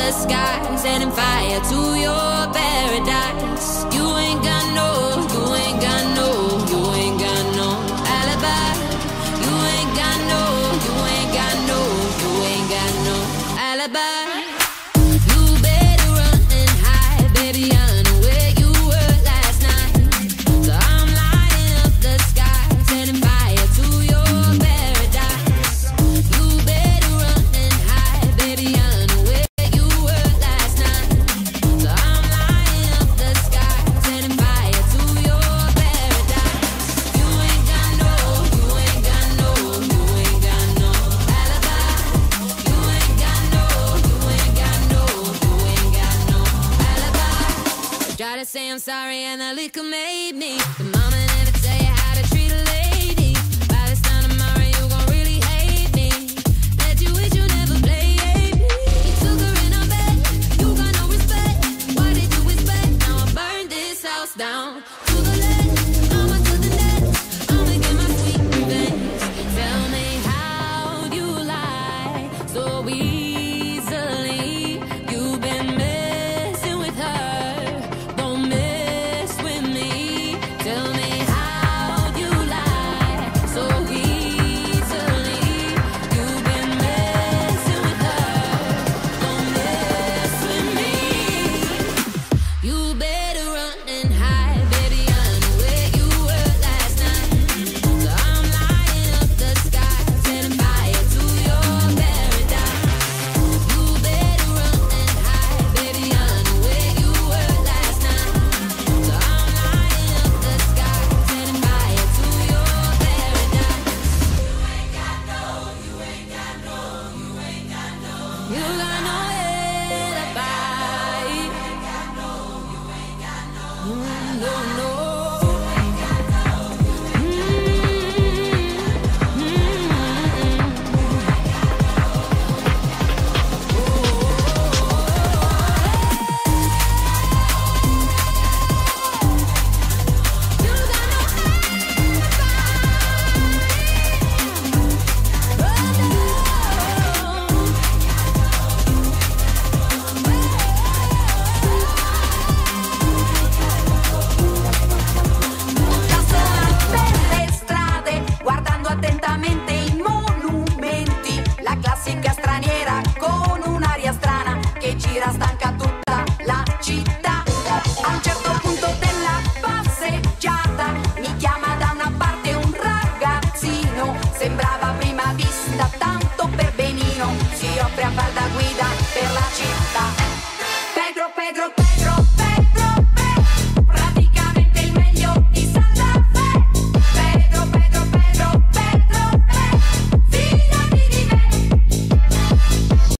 the sky, setting fire to your paradise. You ain't got no, you ain't got no, you ain't got no alibi. You ain't got no, you ain't got no, you ain't got no alibi. You better run and hide, baby, I know where you were last night. So I'm lighting up the sky, setting fire to your paradise. You better run and hide, baby, I know where you were last night. So I'm lighting up the sky, setting fire to your paradise. You ain't got no, you ain't got no, you ain't got no alibi. You ain't got no, you ain't got no, you ain't got no alibi. Try to say I'm sorry and the liquor made me.